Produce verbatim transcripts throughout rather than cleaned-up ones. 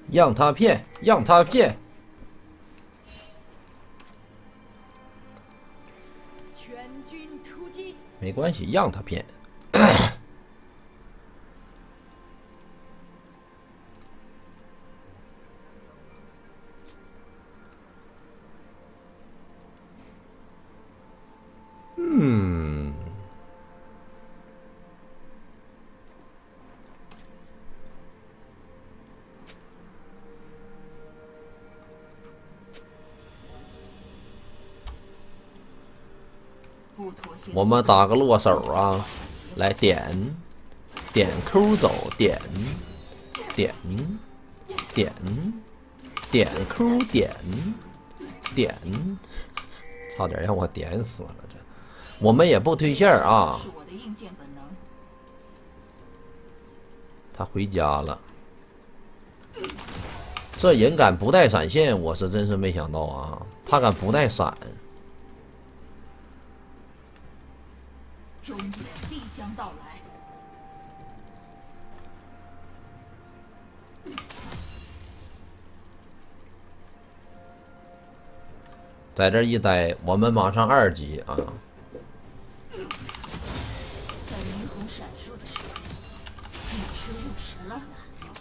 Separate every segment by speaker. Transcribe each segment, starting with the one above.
Speaker 1: 让他骗，让他骗。
Speaker 2: 全军出击！
Speaker 1: 没关系，让他骗。嗯。我们打个落手啊，来点点 Q 走，点点点点 Q 点点，差点让我点死了这。我们也不推线啊。他回家了，这人敢不带闪现，我是真是没想到啊！他敢不带闪。
Speaker 2: 终点必将到来。
Speaker 1: 在这一待，我们马上二级啊！
Speaker 2: 在霓虹闪烁的时候，你是就神了。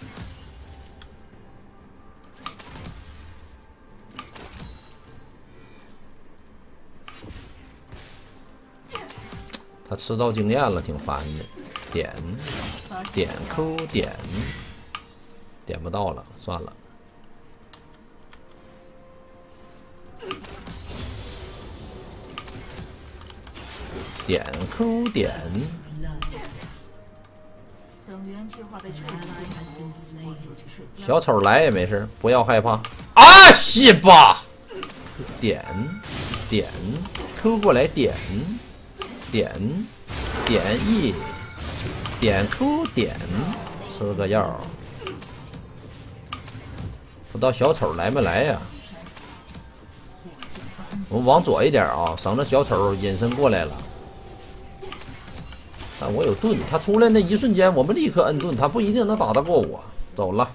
Speaker 1: 他吃到经验了，挺烦的。点点 Q 点，点不到了，算了。点 Q 点。
Speaker 2: 等元气化被拆解，我就去睡觉。
Speaker 1: 小丑来也没事，不要害怕。啊西吧！点点 Q 过来点。点点 E 点 Q 点，吃个药。不知道小丑来没来呀？我们往左一点啊，省得小丑隐身过来了。但我有盾，他出来那一瞬间，我们立刻摁盾，他不一定能打得过我。走了。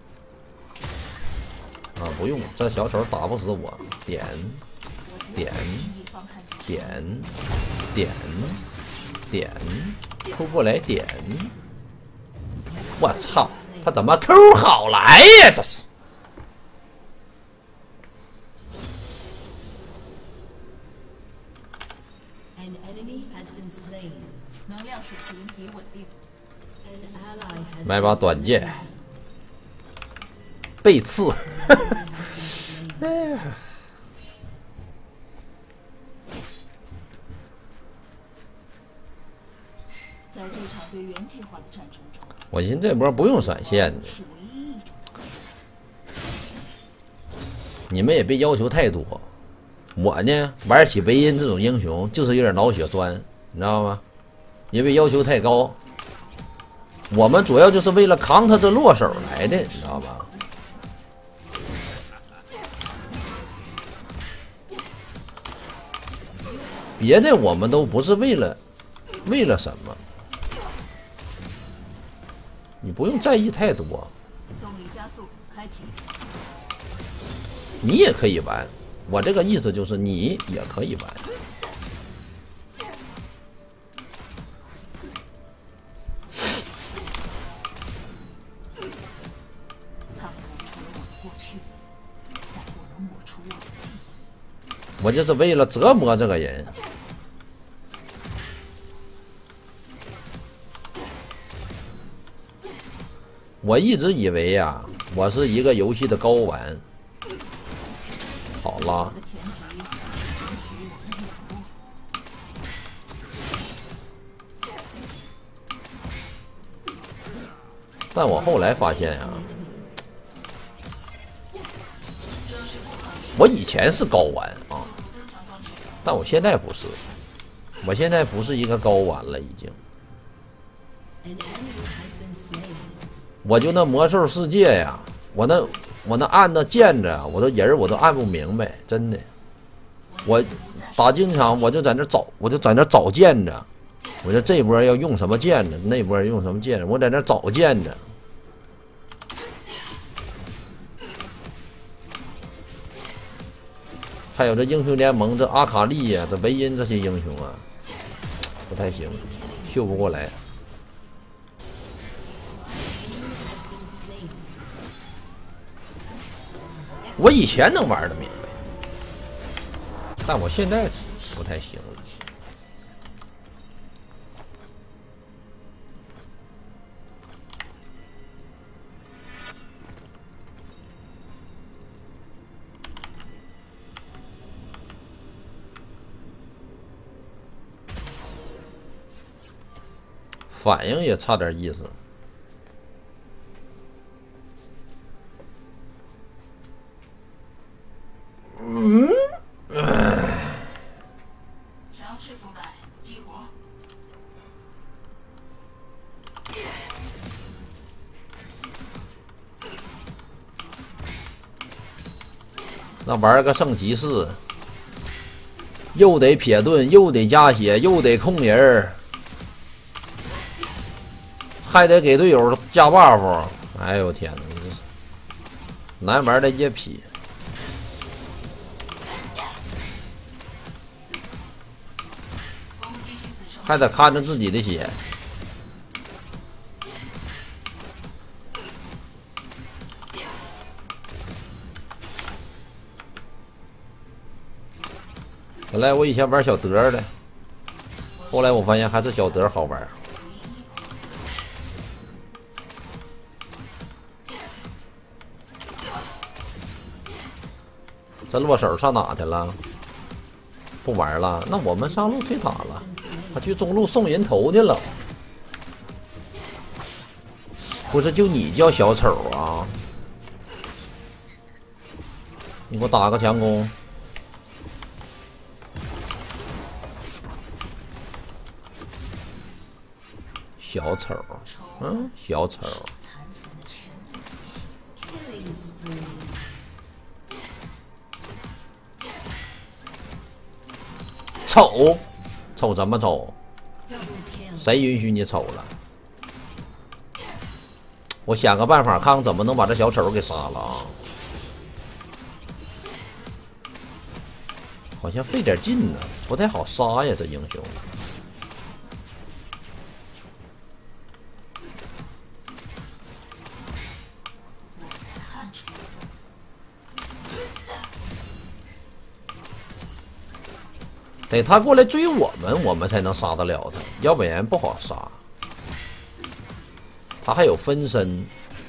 Speaker 1: 啊，不用，这小丑打不死我。点点点。点点 Q 过来点，我操，他怎么 Q 好来呀？这是。买把短剑，背刺。哎呀。
Speaker 2: 在这场对元气化的战争中，
Speaker 1: 我寻思这波不用闪现的，你们也别要求太多。我呢，玩起维恩这种英雄就是有点脑血栓，你知道吗？也别要求太高。我们主要就是为了扛他这落手来的，你知道吧？别的我们都不是为了为了什么。你不用在意太多，
Speaker 2: 动力加速开启。
Speaker 1: 你也可以玩，我这个意思就是你也可以玩。我就是为了折磨这个人。我一直以为呀、啊，我是一个游戏的高玩。好了，但我后来发现呀、啊，我以前是高玩啊，但我现在不是，我现在不是一个高玩了，已经。我就那魔兽世界呀，我那我那按那键着，我都人我都按不明白，真的。我打进场我就在那找，我就在那找键着，我说这波要用什么键着，那波用什么键着，我在那找键着。 还有这英雄联盟这阿卡丽呀、这维因这些英雄啊，不太行，秀不过来。我以前能玩的明白，但我现在不太行了。反应也差点意思。嗯，
Speaker 2: 强势覆盖，激活。
Speaker 1: 那玩个圣骑士，又得撇盾，又得加血，又得控人儿，还得给队友加 buff。哎呦天哪，难玩的一批。还得看着自己的血。本来我以前玩小德的，后来我发现还是小德好玩。这落手上哪去了？不玩了？那我们上路推塔了。他去中路送人头去了。不是，就你叫小丑啊？你给我打个强攻。小丑，嗯，小丑。丑，丑什么丑？谁允许你丑了？我想个办法，看看怎么能把这小丑给杀了啊！好像费点劲呢，不太好杀呀，这英雄。得他过来追我们，我们才能杀得了他，要不然不好杀。他还有分身，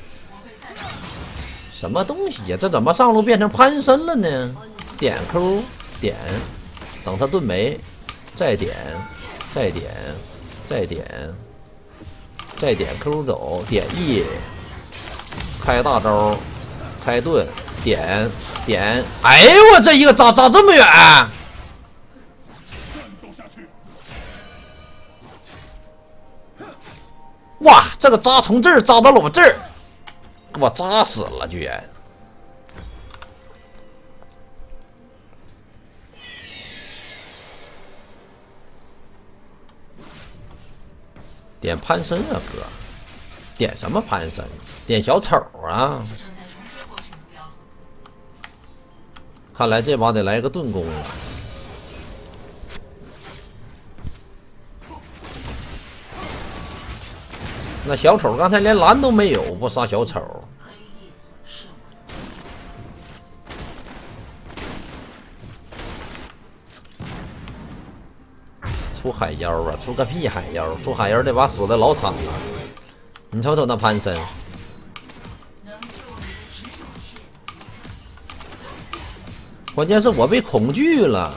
Speaker 1: 什么东西呀？这怎么上路变成攀身了呢？点 Q 点，等他盾没，再点，再点，再点，再点 Q 走，点 E， 开大招，开盾，点点。哎呦我这一个扎扎这么远！哇，这个扎从这儿扎到了我这儿，给我扎死了，居然！点攀身啊，哥！点什么攀身？点小丑啊！看来这把得来个盾攻了。那小丑刚才连蓝都没有，不杀小丑。出海妖啊！出个屁海妖！出海妖这把死的老惨了。你瞅瞅那攀身，关键是我被恐惧了。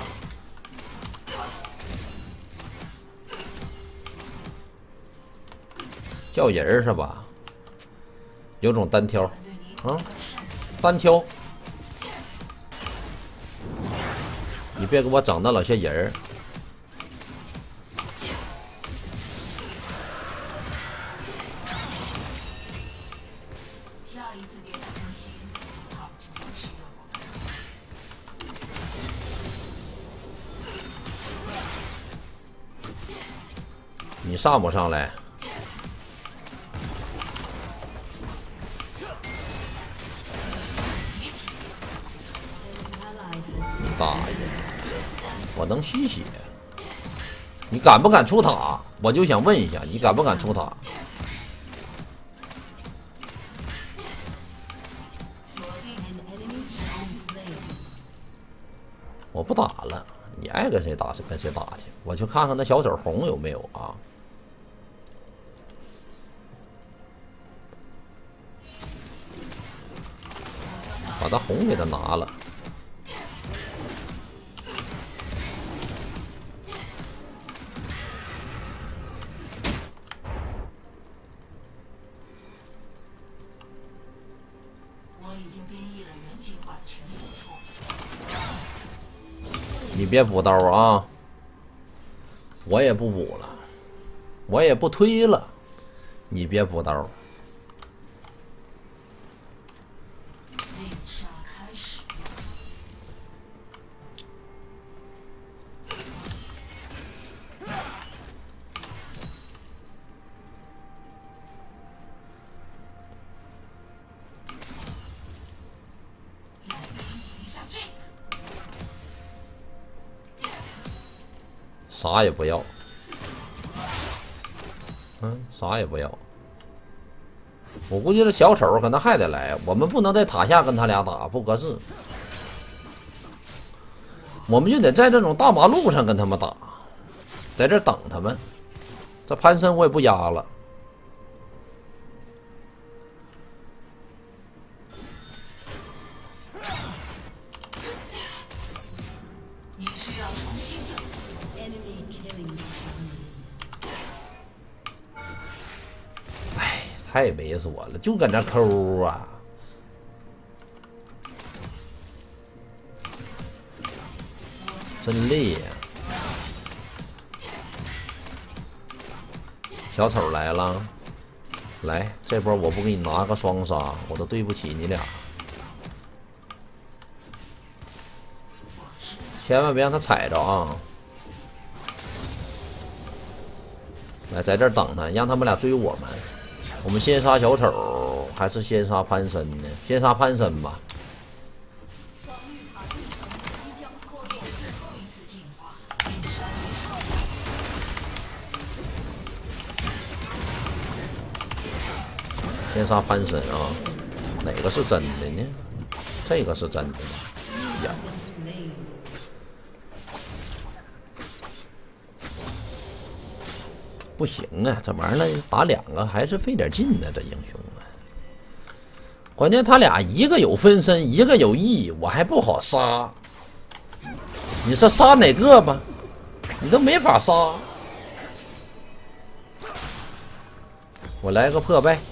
Speaker 1: 叫人儿是吧？有种单挑，啊，单挑，你别给我整那老些人儿。你上不上来？ 大爷！我能吸血？你敢不敢出塔？我就想问一下，你敢不敢出塔？我不打了，你爱跟谁打跟谁打去。我去看看那小手红有没有啊？把他红给他拿了。你别补刀啊！我也不补了，我也不推了，你别补刀。啥也不要，嗯，啥也不要。我估计这小丑可能还得来，我们不能在塔下跟他俩打，不合适。我们就得在这种大马路上跟他们打，在这等他们。这潘森我也不压了。太猥琐了，就搁那抠啊！真累呀！小丑来了，来，这波我不给你拿个双杀，我都对不起你俩。千万别让他踩着啊！来，在这儿等他，让他们俩追我们。我们先杀小丑，还是先杀潘森呢？先杀潘森吧。先杀潘森啊！哪个是真的呢？这个是真的呀！不行啊，这玩意儿打两个还是费点劲呢，这英雄啊。关键他俩一个有分身，一个有 E， 我还不好杀。你说杀哪个吧？你都没法杀。我来个破败。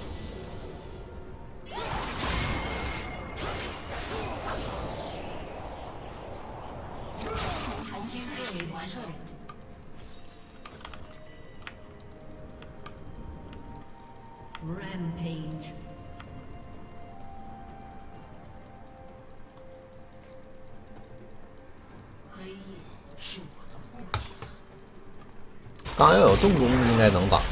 Speaker 2: Rampage。黑夜是我的护甲。
Speaker 1: 刚要有重攻，应该能打。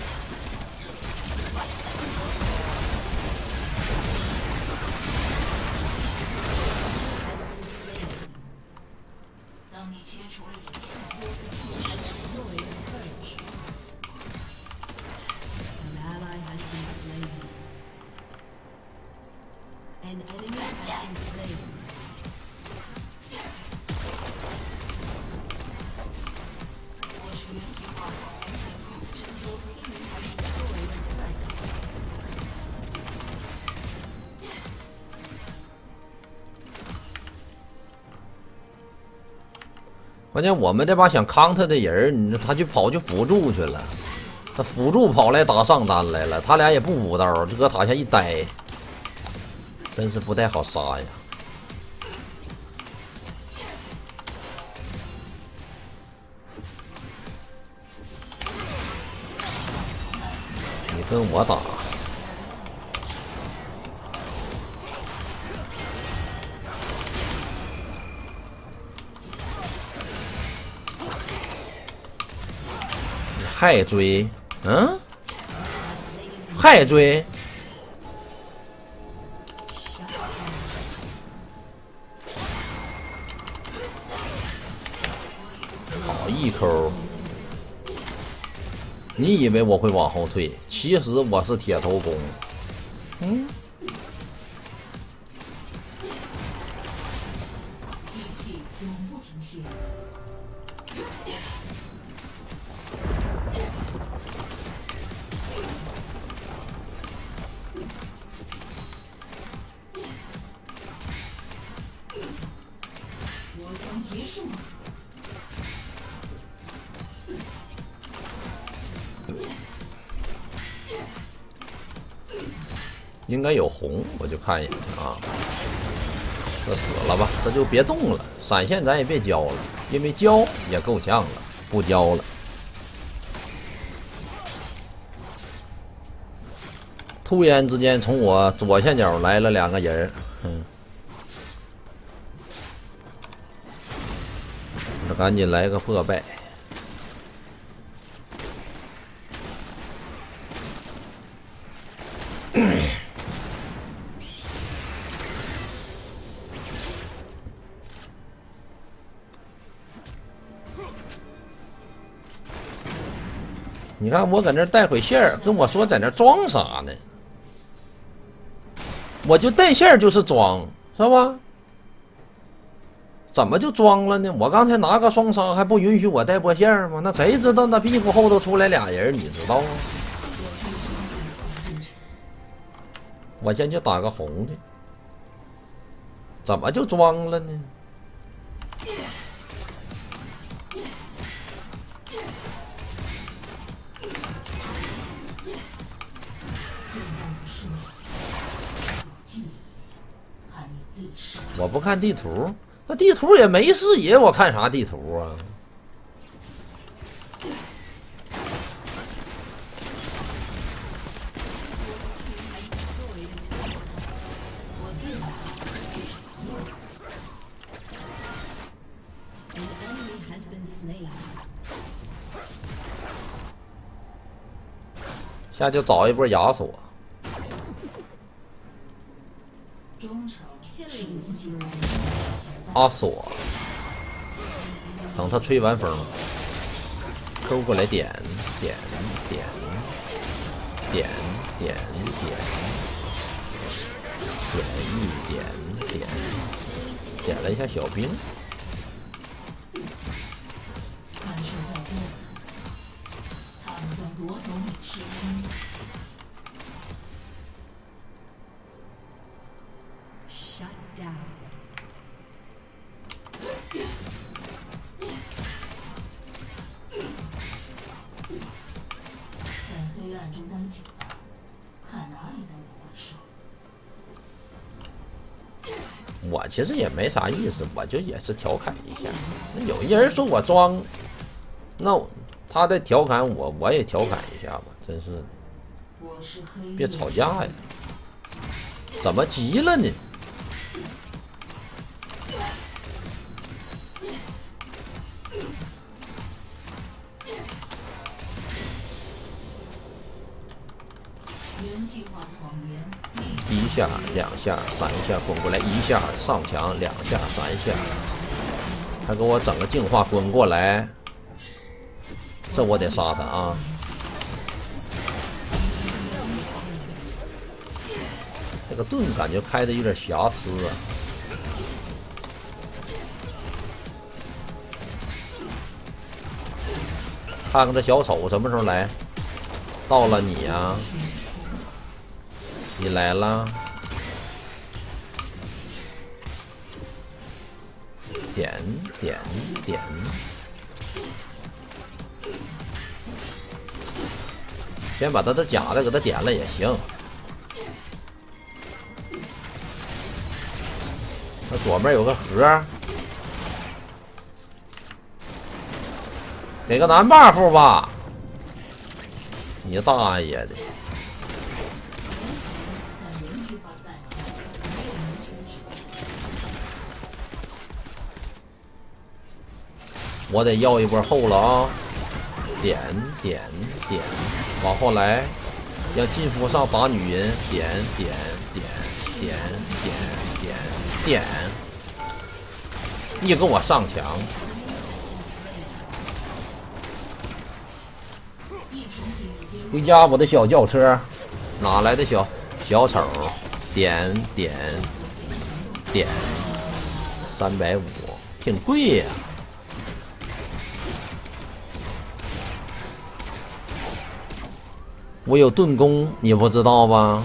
Speaker 2: 当你切除了隐性。An enemy has been slain.
Speaker 1: 关键我们这把想康他的人，你说他就跑去辅助去了，他辅助跑来打上单来了，他俩也不补刀，就搁塔下一待。真是不太好杀呀！你跟我打，你还追？嗯？还追？ 你以为我会往后退？其实我是铁头功。嗯。
Speaker 2: 机器永不停歇。我将结束你。
Speaker 1: 应该有红，我就看一眼啊。这死了吧，这就别动了。闪现咱也别交了，因为交也够呛了，不交了。突然之间，从我左下角来了两个人，嗯，那赶紧来个破败。 你看我搁那带回线儿，跟我说在那装啥呢？我就带线儿就是装，是吧？怎么就装了呢？我刚才拿个双杀还不允许我带波线儿吗？那谁知道那屁股后头出来俩人，你知道吗？我先去打个红的，怎么就装了呢？ 我不看地图，那地图也没视野，我看啥地图啊？下就找一波亚索。 阿索，等他吹完风，抠过来点点点点点点点一点点，点了一下小兵。我其实也没啥意思，我就也是调侃一下。那有些人说我装，那他在调侃我，我也调侃一下吧。真是，别吵架呀！怎么急了呢？一下、两下、三下滚过来，一下上墙，两下、三下，还给我整个净化滚过来，这我得杀他啊！这个盾感觉开的有点瑕疵啊。看看这小丑什么时候来？到了你呀、啊！ 你来了，点点点，先把他的假的给他点了也行。那左边有个盒，给个男 buff 吧，你大爷的！ 我得要一波后了啊！点点点，往后来，让金夫上打女人，点点点点点点点，你给我上墙！ 回家我的小轿车，哪来的小小丑？点点点，三百五，挺贵呀、啊。我有盾弓，你不知道吧？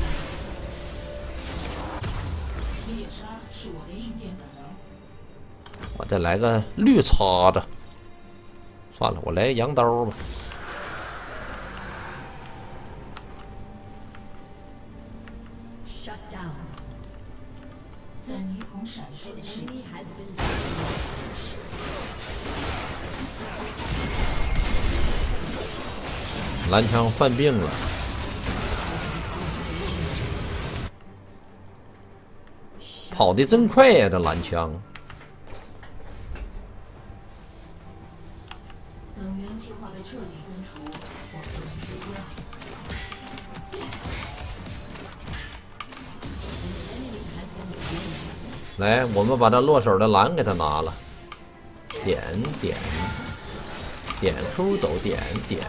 Speaker 1: 我再来个绿叉子，算了，我来羊刀吧。
Speaker 2: 在霓虹闪烁的世界，
Speaker 1: 蓝枪犯病了，跑得真快呀、啊！这蓝枪。
Speaker 2: 等元气化被彻底根除，我就是追归。
Speaker 1: 来，我们把他落手的蓝给他拿了，点点点 Q 走，点点。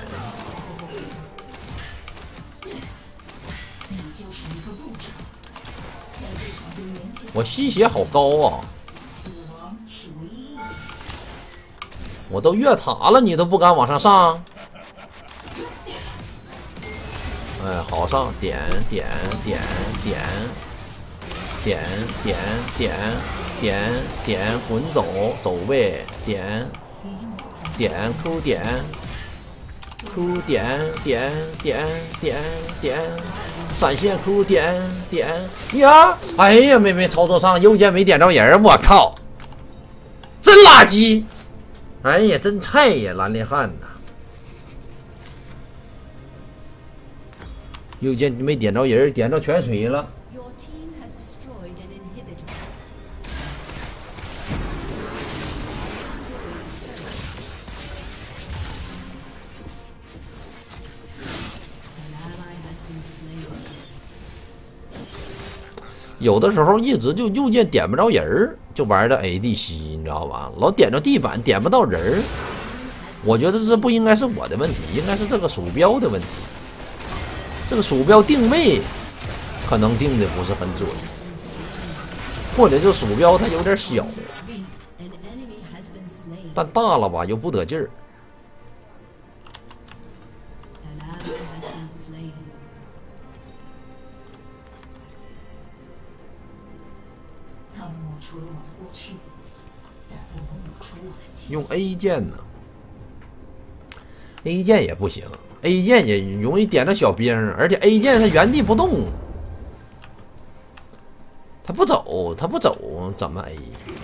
Speaker 1: 我吸血好高啊！我都越塔了，你都不敢往上上？哎，好上，点点点点点点点点点，滚走走位，点点 Q 点 Q 点点点点点。闪现 Q 点点呀！哎呀，没没操作上，右键没点着人，我靠，真垃圾！哎呀，真菜呀，蓝烈汉呐！右键没点着人，点着泉水了。有的时候一直就右键点不着人儿，就玩的 A D C， 你知道吧？老点着地板点不到人儿，我觉得这不应该是我的问题，应该是这个鼠标的问题。这个鼠标定位可能定的不是很准，或者这鼠标它有点小，但大了吧又不得劲儿。用 A 键呢 ，A 键也不行 ，A 键也容易点着小兵，而且 A 键它原地不动，它不走，它不走，怎么 A？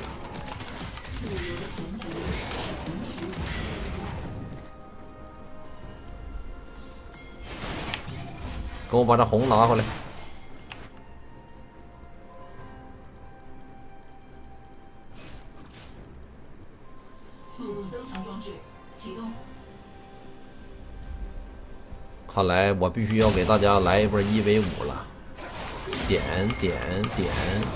Speaker 1: 给我把这红拿回来。看来我必须要给大家来一波一 v 五了，点点点，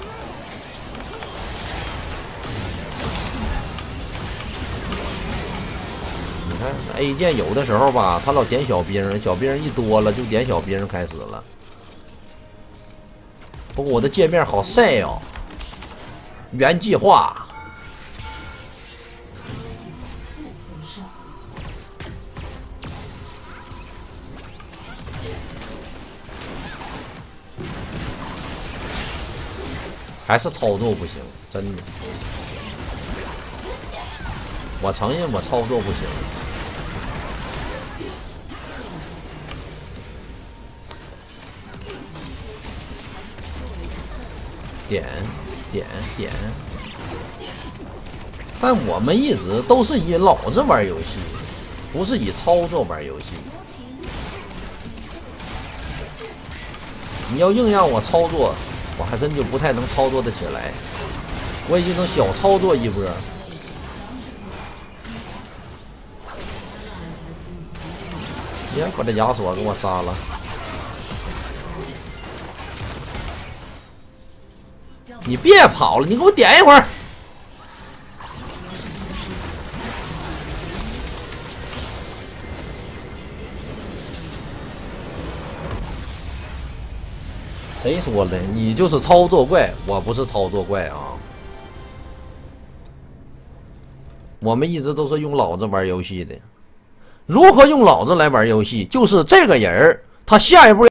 Speaker 1: 你看 A 键有的时候吧，他老点小兵，小兵一多了就点小兵开始了。不过我的界面好晒哦，原计划。还是操作不行，真的。我承认我操作不行。点点点。但我们一直都是以脑子玩游戏，不是以操作玩游戏。你要硬让我操作，我还真就不太能操作得起来，我也就能小操作一波。呀，把这亚索给我杀了！你别跑了，你给我点一会儿。 谁说的？你就是操作怪，我不是操作怪啊。我们一直都是用老子玩游戏的。如何用老子来玩游戏？就是这个人儿，他下一步。